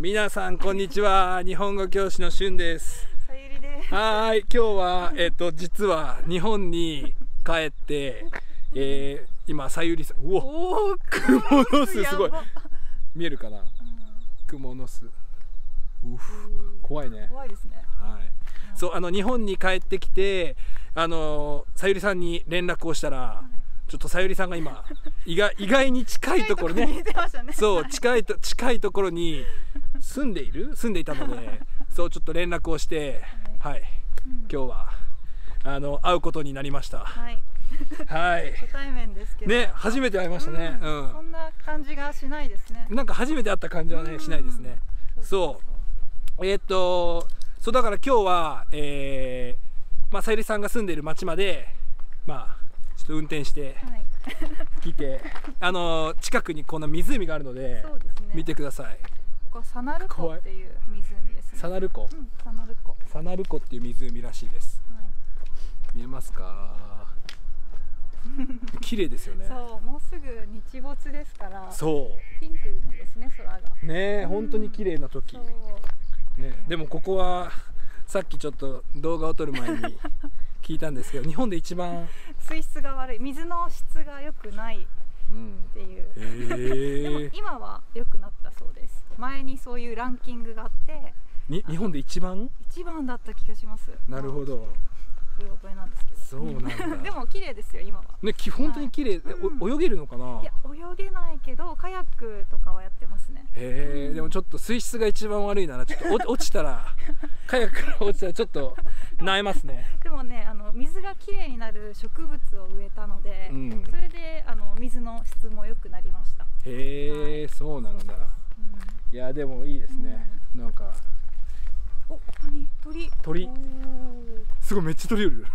皆さんこんにちは。日本語教師のしゅんです。 さゆりです。 はい、今日は実は日本に帰って、今さゆりさん、うお、クモの巣すごい見えるかな、クモの巣、怖いね。 怖いですね。 はい、そう日本に帰ってきてさゆりさんに連絡をしたら、ちょっとさゆりさんが今意外に近いところね、そう近いところに住んでいたので、そうちょっと連絡をして、はい、今日は会うことになりました。はい。はい。 初対面ですけど。ね、 初めて会いましたね。 そんな感じがしないですね。 なんか初めて会った感じはねしないですね。そう。そうだから今日はさゆりさんが住んでいる町までちょっと運転して来て、近くにこの湖があるので見てください。 ここサナル湖っていう湖ですね。 サナル湖。サナル湖っていう湖らしいです。見えますか？綺麗ですよね。 そう、もうすぐ日没ですから。 そう。 ピンクですね、空が。 ね、本当に綺麗な時。ね、でもここはさっきちょっと動画を撮る前に聞いたんですけど、日本で一番水質が悪い、水の質が良くないっていう。でも今は良くなったそうです。前にそういうランキングがあって。 日本で一番だった気がします。 なるほど。 覚えなんですけど。そうなんだ。でも綺麗ですよ今は。 ね、本当に綺麗。泳げるのかな？ いや、泳げないけどカヤックとかはやってますね。 へえ、でもちょっと水質が一番悪いならちょっと落ちたらカヤックから落ちたらちょっと萎えますね。 でもね、水がきれいになる植物を植えたので、それで水の質も良くなりました。 へえ、そうなんだ。いやでもいいですね。なんか鳥すごいめっちゃ鳥いる。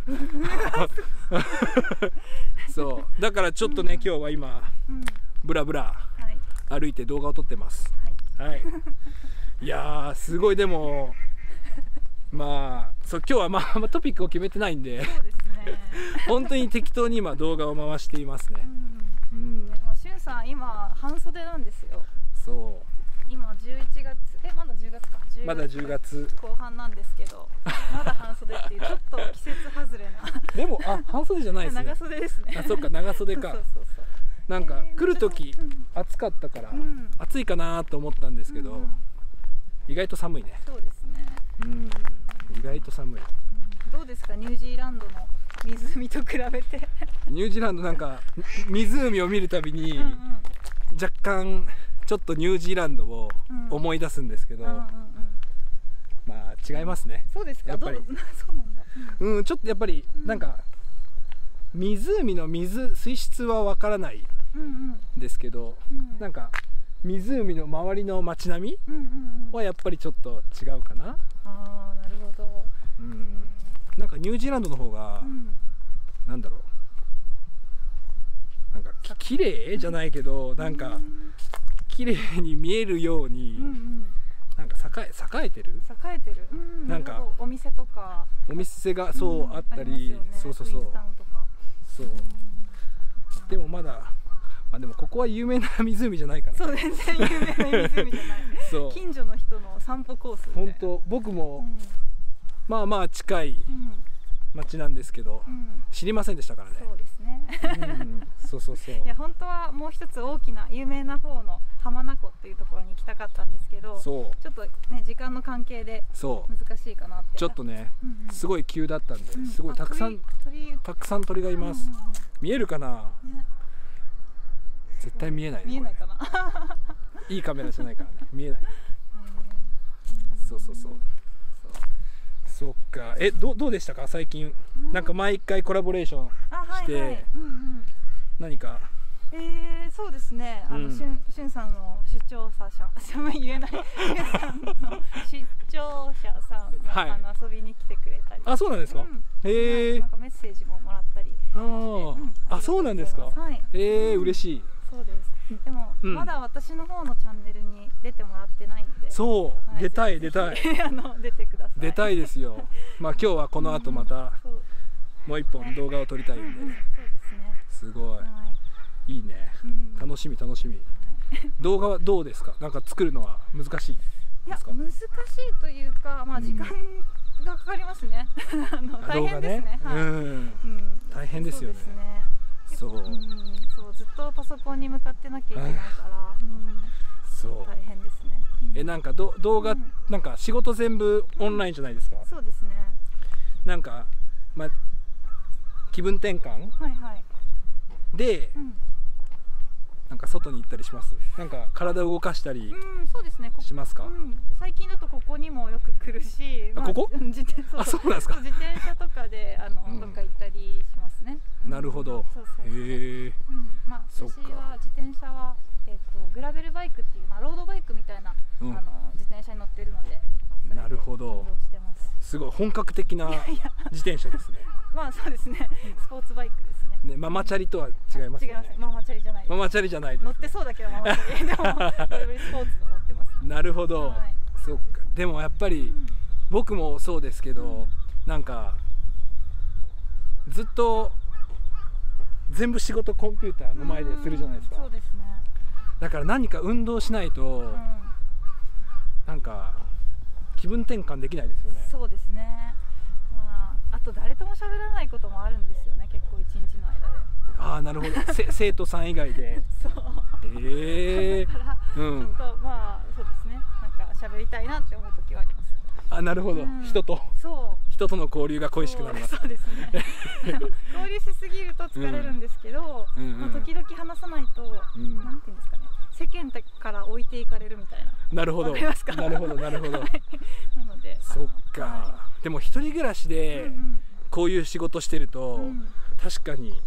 そうだからちょっとね、今日は今ブラブラ歩いて動画を撮ってます。はい。いやーすごい。でもそう今日はトピックを決めてないんで、本当に適当に今動画を回していますね。 しゅんさん今半袖なんですよ。 そう。 今11月、まだ10月か。 まだ10月後半なんですけど、まだ半袖っていうちょっと季節外れな。 でも半袖じゃないですね。 長袖ですね。 そっか、長袖か。なんか来る時暑かったから暑いかなと思ったんですけど、意外と寒いね。 そうですね。 意外と寒い。 どうですか、ニュージーランドの湖と比べて。 ニュージーランドなんか湖を見るたびに若干ちょっとニュージーランドを思い出すんですけど、違いますね。 そうですか。 やっぱりちょっとやっぱりなんか湖の水質はわからないですけど、なんか湖の周りの街並みはやっぱりちょっと違うかな。 なるほど。 なんかニュージーランドの方がなんだろう、なんか綺麗じゃないけど、なんか綺麗に見えるように、なんか栄えてる。なんかお店とか。 お店がそうあったり、そう。でもでもここは有名な湖じゃないから。 そう、全然有名な湖じゃない。近所の人の散歩コース。 本当僕も近い町なんですけど、知りませんでしたからね。 そうですね。 そう。 いや本当はもう一つ大きな有名な方の浜名湖っていうところに行きたかったんですけど、ちょっとね時間の関係で難しいかなって。 ちょっとね、すごい急だったんで、すごいたくさん鳥がいます。見えるかな？絶対見えないね。 見えないかな。 いいカメラじゃないからね、見えない。そう。そっか。どうでしたか最近？なんか毎回コラボレーションして何か。 そうですね。しゅんさんの視聴者さん言えない。視聴者さんが遊びに来てくれたり。 そうなんですか？へえ。 なんかメッセージももらったり。 そうなんですか？嬉しい。 そうです。でもまだ私の方のチャンネルに出てもらってないので。 そう、出たい。 出てください。 出たいですよ。今日はこの後またもう一本動画を撮りたいんで。 そうですね。 すごい。いいね。楽しみ。動画はどうですか？なんか作るのは難しい？ ですか？ 難しいというか、まあ時間がかかりますね。大変ですね。 大変ですよね。そう、 そうずっとパソコンに向かってなきゃいけないから、そう大変ですね。 なんか動画、なんか仕事全部オンラインじゃないですか。 そうですね。 なんかまあ気分転換で、なんか外に行ったりします？なんか体を動かしたりしますか？ 最近だとここにもよく来るし、 ここ？そうなんですか。 自転車とかでどっか行ったりしますね。 なるほど。へえ。 まあ私は自転車はグラベルバイクっていうロードバイクみたいな自転車に乗ってるので。 なるほど。すごい本格的な自転車ですね。 まあそうですね。スポーツバイクですね。 ね、ママチャリとは違いますよね。 違います。ママチャリじゃない。 ママチャリじゃないです。 乗ってそうだけどママチャリ。でもスポーツ乗ってます。 なるほど。そっか。でもやっぱり僕もそうですけど、なんかずっと全部仕事コンピューターの前でするじゃないですか。 そうですね。 だから何か運動しないとなんか気分転換できないですよね。 そうですね。あと誰とも喋らないこともあるんですよね。結構一日の間で。 ああ、なるほど。生徒さん以外で。 そう。だからちょっとまあそうですね。なんか喋りたいなって思う時はあります。 あ、なるほど。人との交流が恋しくなります。 そうですね。交流しすぎると疲れるんですけど、時々話さないとなんていうんですかね。世間から置いていかれるみたいな。 なるほど。なるほど、なるほど。なので。 そっか。でも一人暮らしでこういう仕事してると確かに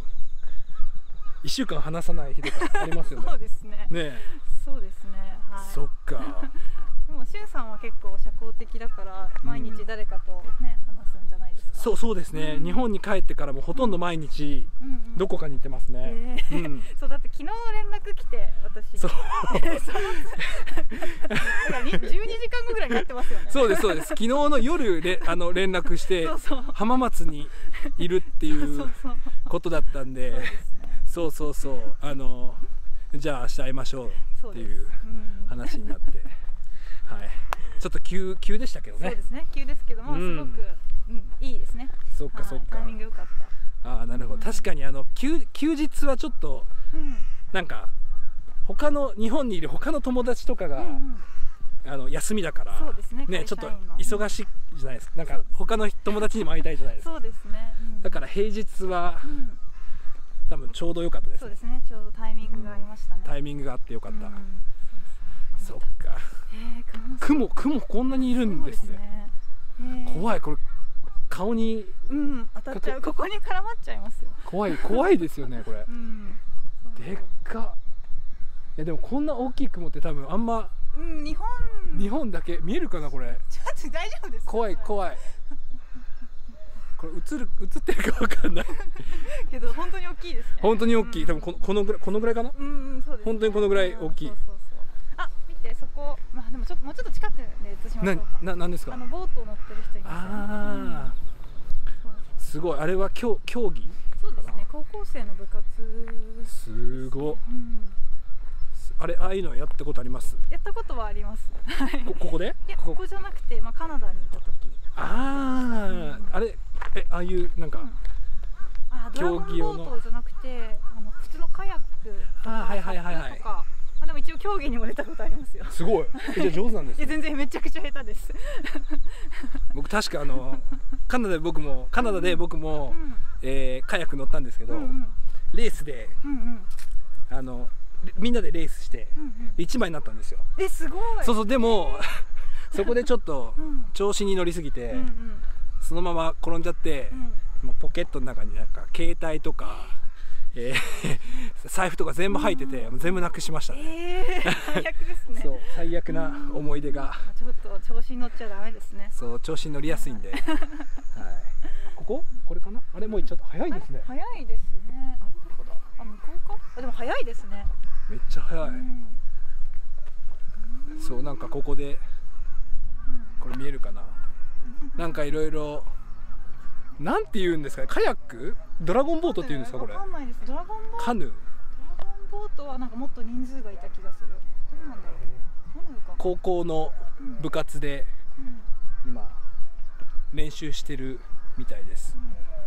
1週間話さない日とかありますよね。 そうですね。 ね。 そうですね。 そっか。 でもしゅんさんは結構社交的だから毎日誰かとね話すんじゃないですか？ そうですね。日本に帰ってからもほとんど毎日どこかに行ってますね。 そうだって昨日連絡来て私。そう。12時間後ぐらいになってますよね。 そうです。昨日の夜で連絡して浜松にいるっていうことだったんで、そうじゃあ明日会いましょうっていう話になって、はい。ちょっと急でしたけどね。 そうですね。急ですけどもすごくいいですね。 そっか。 タイミング良かった。 ああ、なるほど。確かに休日はちょっとなんか日本にいる他の友達とかが休みだからね、ちょっと忙しいじゃないですか。なんか他の友達にも会いたいじゃないですか。 そうですね。 だから平日は多分ちょうど良かったです。 そうですね。ちょうどタイミングがありましたね。 タイミングがあって良かった。そっか。雲こんなにいるんですね。怖い。これ顔に当たっちゃう。ここに絡まっちゃいますよ。 怖いですよねこれ。でっか。いやでもこんな大きい雲って多分あんま日本だけ見えるかなこれ。 ちょっと大丈夫ですか？ 怖い。これ映ってるかわかんないけど本当に大きいですね。 本当に大きい。多分このぐらいかな。 そうです。 本当にこのぐらい大きい。 あ、見てそこ。まあでももうちょっと近くで映しましょうか。 なんですか？ ボート乗ってる人います。 すごい。あれは競技？ そうですね。高校生の部活。 すごい。ああいうのやったことあります？ やったことはあります。 ここで？ いや、ここじゃなくて、カナダにいた時。 あれああいうなんか競技用のボートじゃなくて普通のカヤックとかでも一応競技にも出たことありますよ。 すごい。じゃあ上手なんですね。 全然めちゃくちゃ下手です。 僕確かカナダで僕もカヤック乗ったんですけど、レースでみんなでレースして1枚になったんですよ。 すごい。 そうでもそこでちょっと調子に乗りすぎてそのまま転んじゃって、ポケットの中になんか携帯とか財布とか全部入ってて全部なくしましたね。 最悪ですね。 そう、最悪な思い出が。 ちょっと調子に乗っちゃダメですね。 そう、調子に乗りやすいんで。はい。これかな？あれもうちょっと早いですね。 早いですね。あれどこだ？向こうか？でも早いですね。 めっちゃ早い。そう、なんかここでこれ見えるかな？なんかいろいろなんて言うんですかね。カヤック？ドラゴンボートって言うんですかこれ？ わかんないです。ドラゴンボート。 カヌー。 ドラゴンボートはなんかもっと人数がいた気がする。どうなんだろう。カヌーか。 高校の部活で今練習してるみたいです。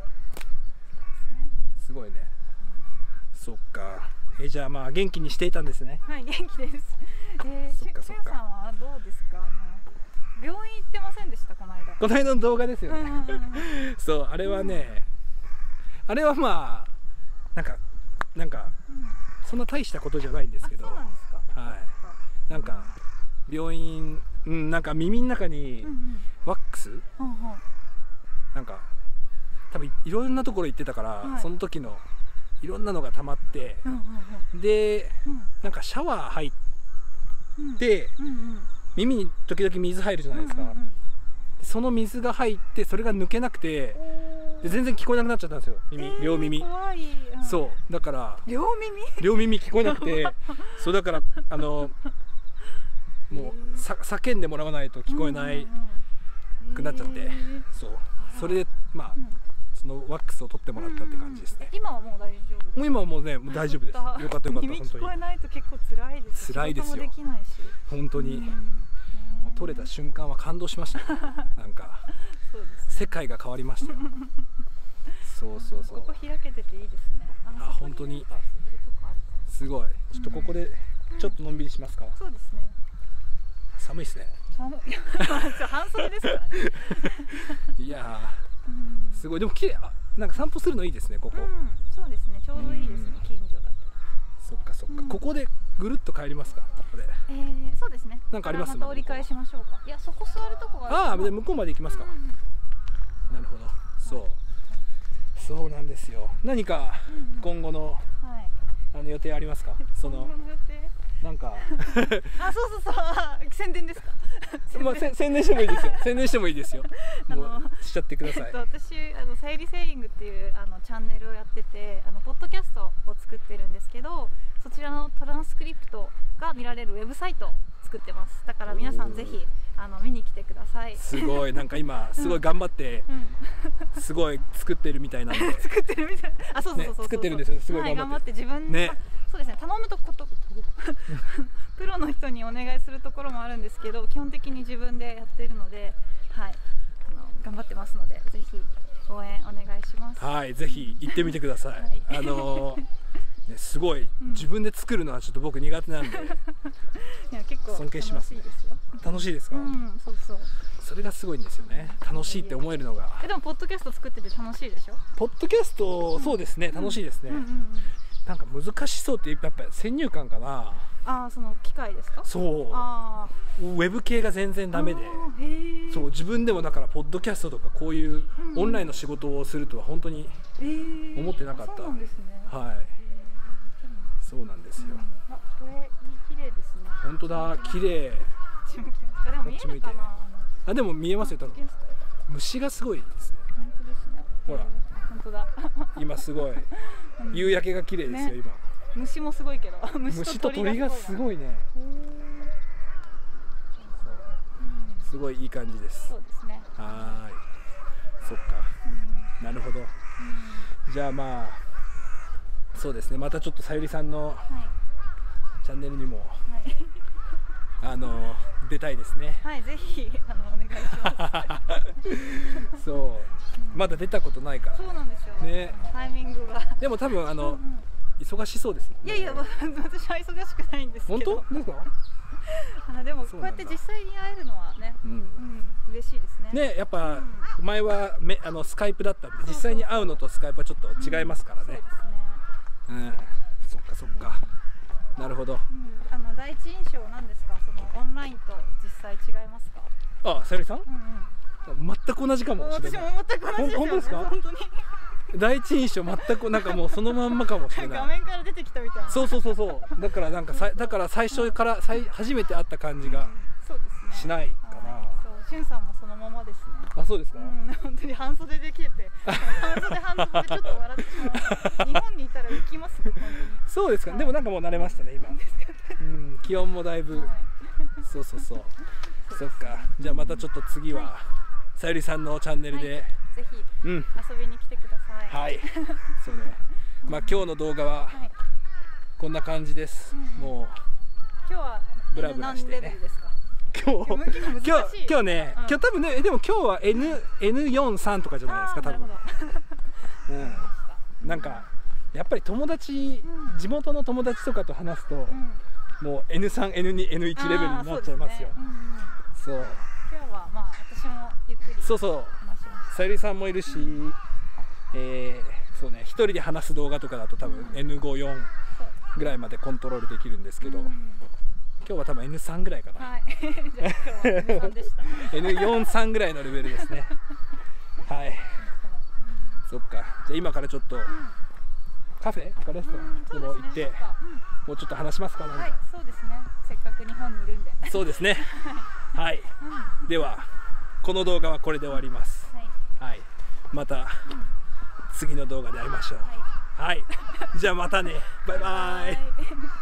すごいね。そっか。じゃあまあ元気にしていたんですね。 はい、元気です。 そっかそっか。 しゅんさんはどうですか？病院行ってませんでしたこの間。 この間の動画ですよね。そう、あれはね、あれはまあなんかそんな大したことじゃないんですけど、 そうなんですか。 はい。なんか病院、なんか耳の中にワックス、なんか多分いろんなところ行ってたから、その時のいろんなのが溜まって、で、なんかシャワー入って、耳に時々水入るじゃないですか。その水が入ってそれが抜けなくて、で全然聞こえなくなっちゃったんですよ。両耳。 怖い。 そうだから両耳聞こえなくて、そうだからもう叫んでもらわないと聞こえないくなっちゃって、それでまあそのワックスを取ってもらったって感じですね。 今はもう大丈夫？ もう今はもうね、もう大丈夫です。よかったよかった。 耳聞こえないと結構辛いです。 辛いですよ。本当に。取れた瞬間は感動しました。なんか世界が変わりましたよ。そう。 ここ開けてていいですね。 本当にすごい。ちょっとここでちょっとのんびりしますか。 そうですね。 寒いですね。 半袖ですからね。 いやー、すごい。でも綺麗。なんか散歩するのいいですね、ここ。 そうですね。ちょうどいいですね、近所だと。 そっか。ここでぐるっと帰りますか。ここで。 そうですね。 なんかあります？ また折り返しましょうか。いや、そこ座るとこがある。向こうまで行きますか。なるほど。そうなんですよ。何か今後の予定ありますか？そのなんかそう宣伝ですか？ まあ宣伝してもいいですよ。宣伝してもいいですよ。もうしちゃってください。 私さゆりセイングっていうチャンネルをやってて、ポッドキャストを作ってるんですけど、そちらのトランスクリプトが見られるウェブサイトを作ってます。だから皆さんぜひ見に来てください。 すごい、なんか今すごい頑張ってすごい作ってるみたいなんで。 作ってるみたい。そう作ってるんですよ。すごい頑張って自分ね。そうですね。頼むことプロの人にお願いするところもあるんですけど、基本的に自分でやってるので、頑張ってますので、ぜひ応援お願いします。 はい、ぜひ行ってみてください。すごい自分で作るのはちょっと僕苦手なんで、尊敬します。楽しいですか？それがすごいんですよね。楽しいって思えるのが。 でもポッドキャスト作ってて楽しいでしょ？ ポッドキャスト、そうですね、楽しいですね。なんか難しそうってやっぱり先入観かな。 その機械ですか？ そう。ウェブ系が全然ダメで、そう自分でもだからポッドキャストとかこういうオンラインの仕事をするとは本当に思ってなかった。はい。そうなんですよ。 これ綺麗ですね。 本当だ、綺麗。こっち向いて。でも見えますよ、多分。虫がすごいですね。 本当ですね。 ほら。 本当だ。 今すごい。夕焼けが綺麗ですよ、今。 虫もすごいけど。 虫と鳥がすごいね。すごいいい感じです。 そうですね。 はい。そっか。なるほど。じゃあまあ。そうですね。またちょっとさゆりさんのチャンネルにも出たいですね。 はい、ぜひお願いします。 そう、まだ出たことないから。 そうなんですよ。ね、タイミングが。 でも多分忙しそうですよね。 いや私は忙しくないんですけど。 本当ですか？ でもこうやって実際に会えるのはね、嬉しいですね。 ね、やっぱ前はスカイプだったんで、実際に会うのとスカイプはちょっと違いますからね。そっか。なるほど。 第一印象なんですか？そのオンラインと実際違いますか？ さゆりさん？全く同じかもしれない。 私も全く同じですよね。 本当ですか？本当に。第一印象全くなんかもうそのまんまかもしれない。 画面から出てきたみたいな。 そう。だからなんかだから最初から初めて会った感じがしないかな。 しゅんさんもそのままですね。 そうですか？ 本当に半袖で来てて、半袖ちょっと笑ってしまう。日本にいたら浮きますね、本当に。 そうですか。でもなんかもう慣れましたね、今。気温もだいぶ。そう。そっか。じゃあまたちょっと次はさゆりさんのチャンネルでぜひ遊びに来てください。 はい。そうね。まあ今日の動画はこんな感じです。もう今日はブラブラしてね。 今日向きが難しい。 今日ね、今日多分ね、でも今日は N43 とかじゃないですか、多分。なんかやっぱり友達、地元の友達とかと話すと、もう N3、N2、N1 レベルになっちゃいますよ。そう。 今日はまあ私もゆっくり。 そうそう。さゆりさんもいるし、そうね、一人で話す動画とかだと多分 N54 ぐらいまでコントロールできるんですけど、今日は多分 N3 ぐらいかな。 はい。じゃあ今日は N3 でした。 N43 ぐらいのレベルですね。はい。そっか。じゃあ今からちょっとカフェとかレストランでも行って、もうちょっと話しますか。 はい、そうですね。せっかく日本にいるんで。 そうですね。はい。ではこの動画はこれで終わります。はい。また次の動画で会いましょう。はい。じゃあまたね。バイバイ。